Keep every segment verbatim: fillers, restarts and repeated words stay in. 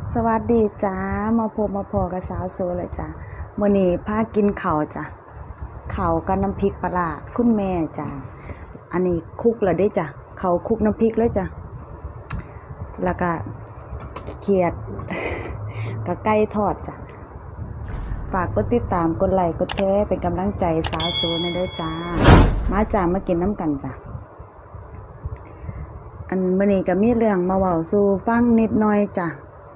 สวัสดีจ้ามาพบมาพอกับสาวโซเลยจ้ามื้อนี้พากินข้าวจ้ะข้าวกับน้ำพริกปลาร้าคุณแม่จ้าอันนี้คลุกแล้วได้จ้ะข้าวคลุกน้ำพริกเลยจ้ะแล้วก็เขียดกับไก่ทอดจ้ะฝากกดติดตามกดไลค์กดแชร์เป็นกำลังใจสาวโซในเด้อจ้ามาจ้ามากินน้ำกันจ้ะอันมื้อนี้ก็มีเรื่องมาเว้าสู่ฟังนิดหน่อยจ้ะ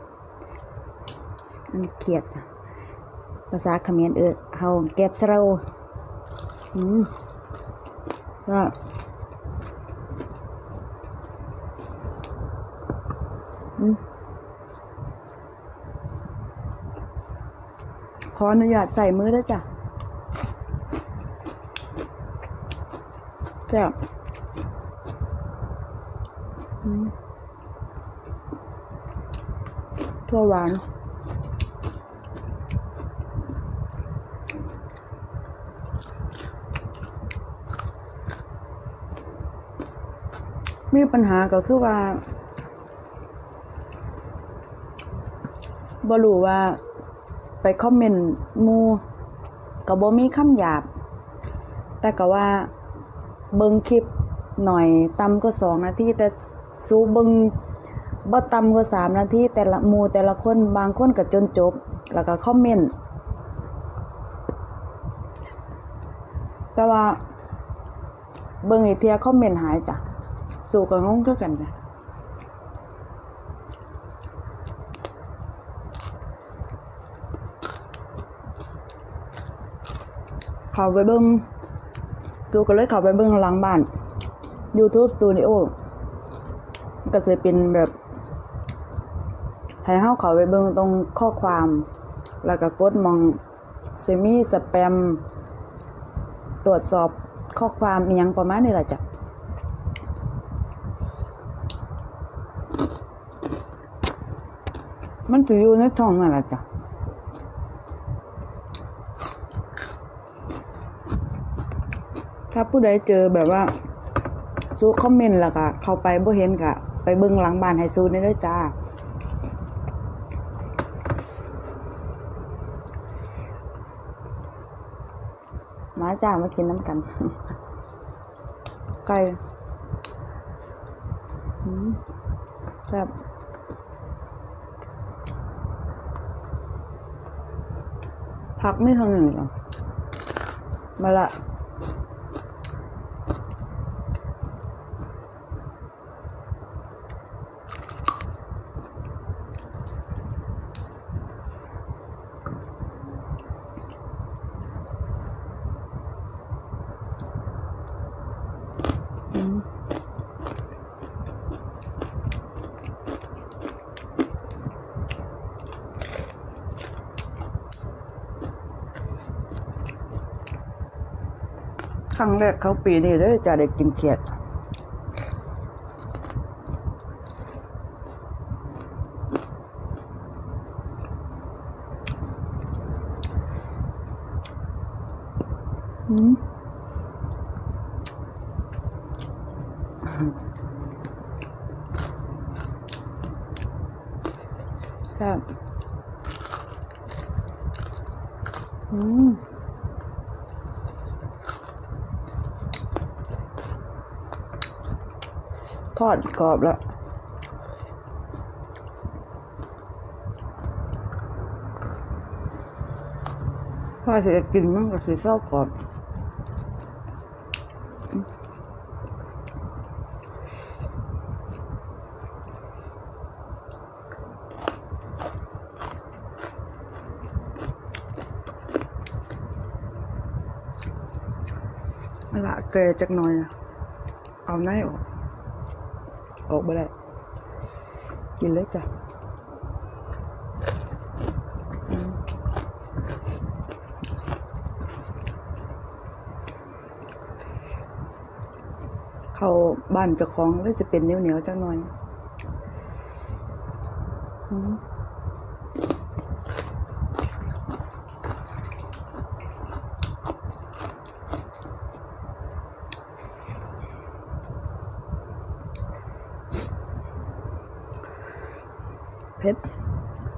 อันเขียดภาษาเขมรเอิ้นเฮาเก็บซะเราอืมก็อืมขออนุญาตใส่มือด้วยจ้ะแซ่บอืมถั่วหวานมีปัญหาก็คือว่าบ่รู้ว่าไปคอมเมนต์หมู่ก็บ่มีคำหยาบแต่ก็ว่าเบิ่งคลิปหน่อยต่ำกว่าสองนาทีแต่สู้เบิ่งบ่ต่ำกว่าสามนาทีแต่ละหมู่แต่ละคนบางคนก็จนจบแล้วก็คอมเมนต์แต่ว่าเบิ่งอีกเที่ยคอมเมนต์หายจ้ะสู้ก็งงคือกันจ้ะเข้าไปเบิ่งตูก็เลยเข้าไปเบิ่งหลังบ้าน YouTube Studio ก็จะเป็นแบบให้เฮาเข้าไปเบิ่งตรงข้อความแล้วก็กดมองสิมีสแปมตรวจสอบข้อความอีหยังประมาณนี้ล่ะจ้ะมันสิอยู่ในช่องนั่นล่ะจ้ะถ้าผู้ใดเจอแบบว่าสู้คอมเมนต์แล้วก็เข้าไปบ่เห็นก็ไปเบิ่งหลังบ้านให้สู้ได้เด้อจ้ามาจ้ามากินน้ำกันไก่อืมแซ่บผักไม่เท่าหนึ่งหรอมาละครั้งแรกเขาปีนี้เลยจะได้กินเขียดอืมครับอืมทอดกรอบแล้วถ้าจะกินมันก็สิเศร้ากรอบละเกยจักหน่อยเอาไหนออกออกไปได้กินเลยจ้ะเขาบ้านเจ้าของเลยจะเป็นเหนียวเหนียวจักหน่อยเผ็ด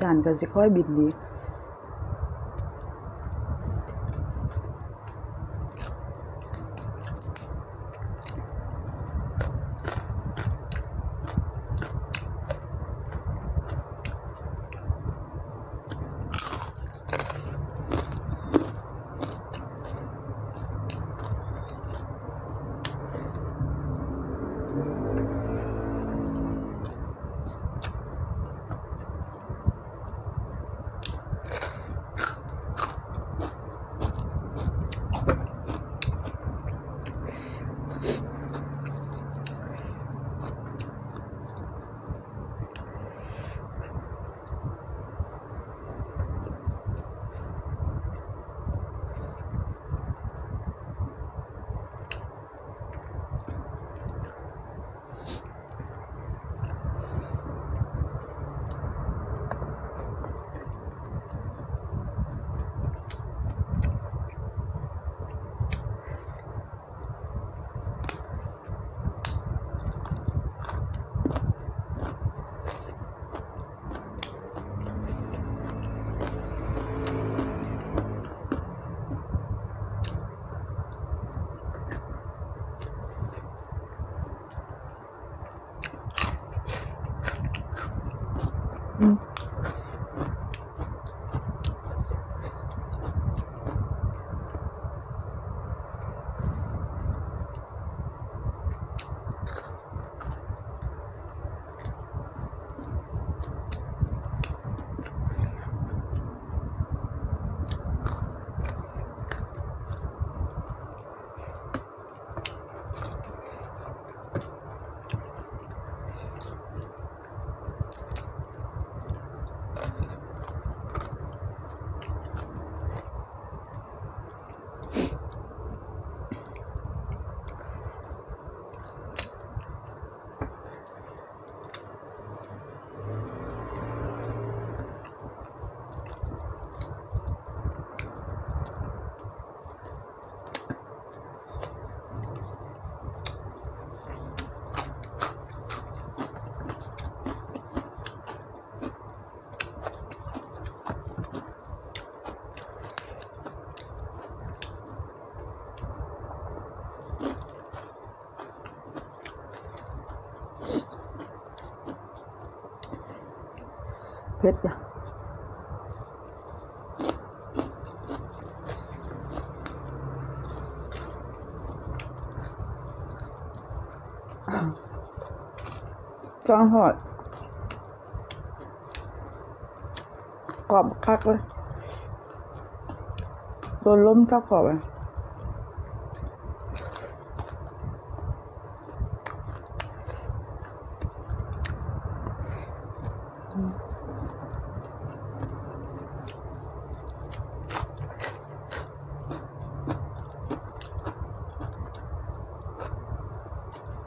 านก็สิค่อยบินดีอืมเผ็ดจ้ะจ้างทอดกรอบคักเลยโดนล้มจับกรอบเลย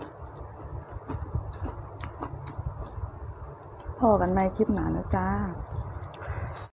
พอกันไหมคลิปหนานะจ้า